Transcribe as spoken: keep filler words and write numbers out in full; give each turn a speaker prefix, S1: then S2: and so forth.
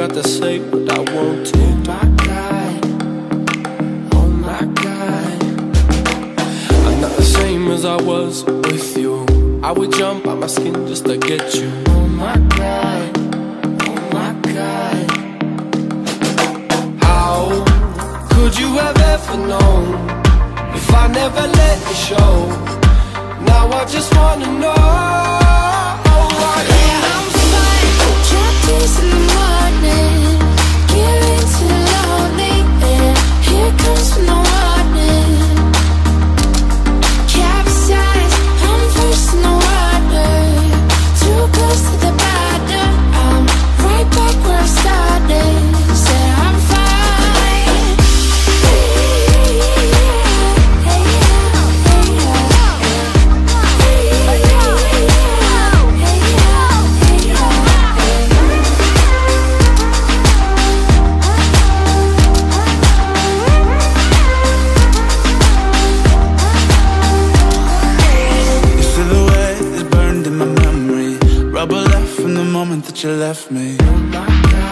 S1: got to say what I want to.
S2: Oh my God, oh my God.
S1: I'm not the same as I was with you. I would jump out my skin just to get you.
S2: Oh my God, oh my God.
S1: How could you have ever known if I never let you show? Now I just wanna know.
S2: Yeah, I'm fine. Chapters in the morning, getting too lonely. And here comes no warning. Capsize, I'm first in the water. Too close to the bottom. I'm right back where I started. Said I'm fine.
S3: Rubber left from the moment that you left me.
S2: Oh my God.